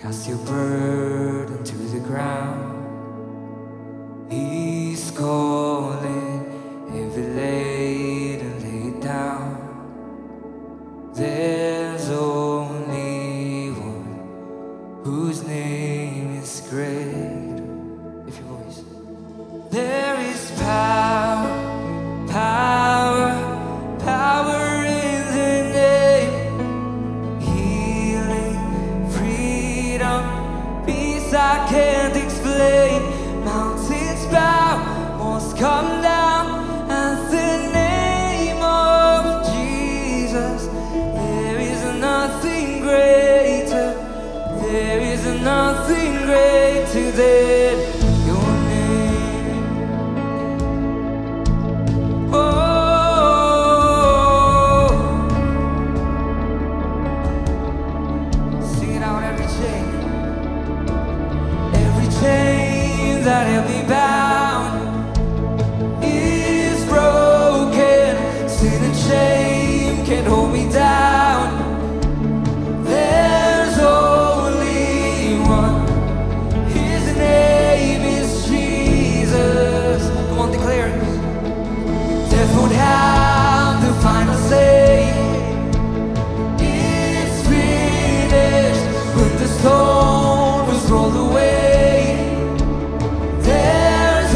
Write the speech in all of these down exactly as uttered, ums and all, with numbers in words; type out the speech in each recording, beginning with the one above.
Cast your burden to the ground. He's calling every laden, lay it down. There's only one whose name is great. Lift your voice. There is power, power, power in the name. Healing, freedom, peace I can't explain. Mountains bow, walls come down at the name of Jesus. There is nothing greater, there is nothing greater than your name. Oh, sing it out, every chain, every chain that held me bound is broken. Sin and shame can't hold me down. There's only one. His name is Jesus. Come on, declare it. Death won't have the final say. It's finished when the stone was rolled away. There's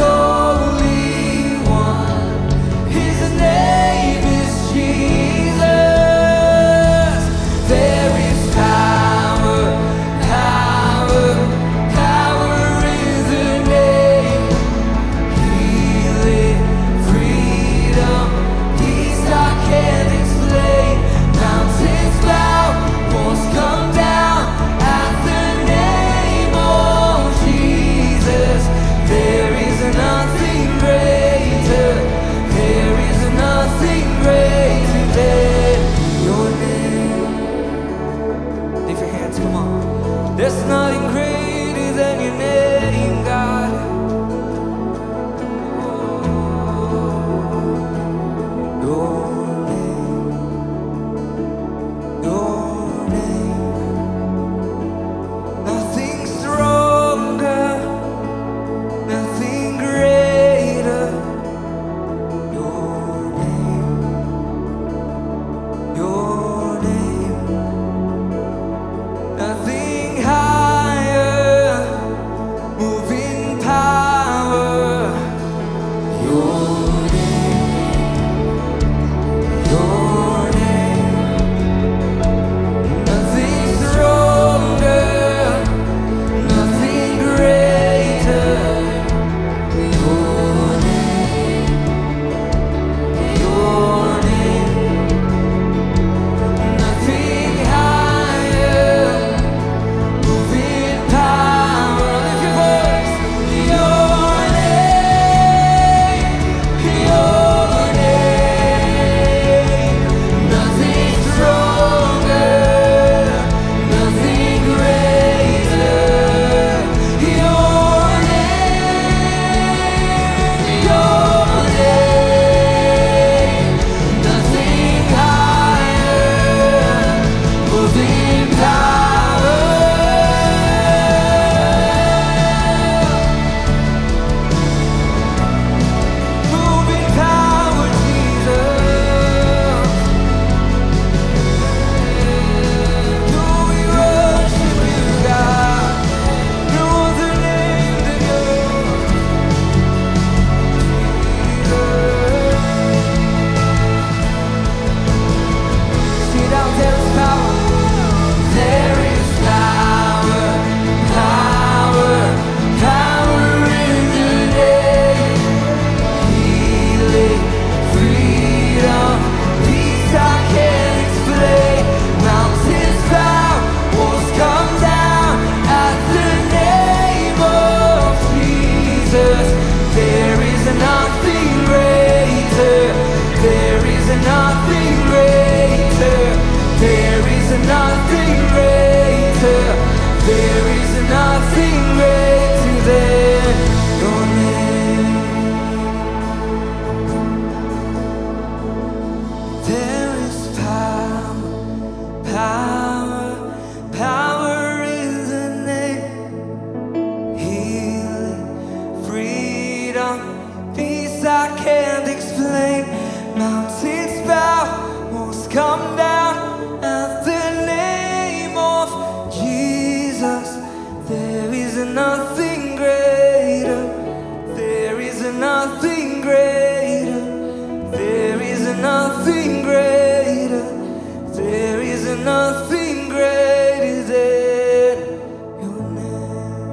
down, peace I can't explain. Mountains bow, walls come down at the name of Jesus. There is nothing greater. There is nothing greater. There is nothing greater. There is nothing greater than your name.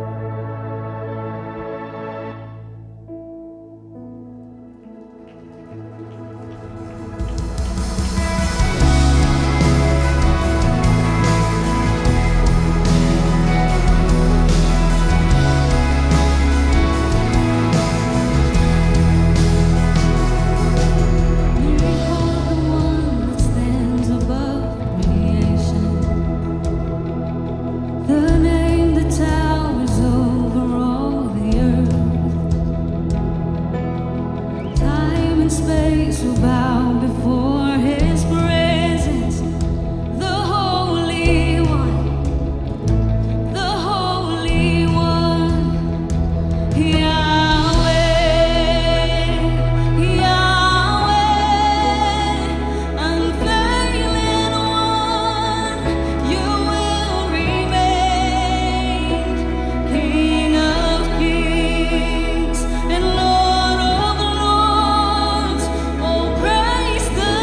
Space will bow before his presence, the Holy One, the Holy One, Yahweh, Yahweh, unfailing One, you will remain King of kings and Lord of lords. Oh, praise the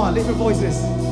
on, lift your voices.